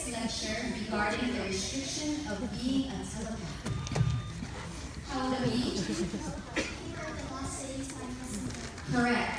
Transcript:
lecture regarding the restriction of being a telepath. How will it be? Correct.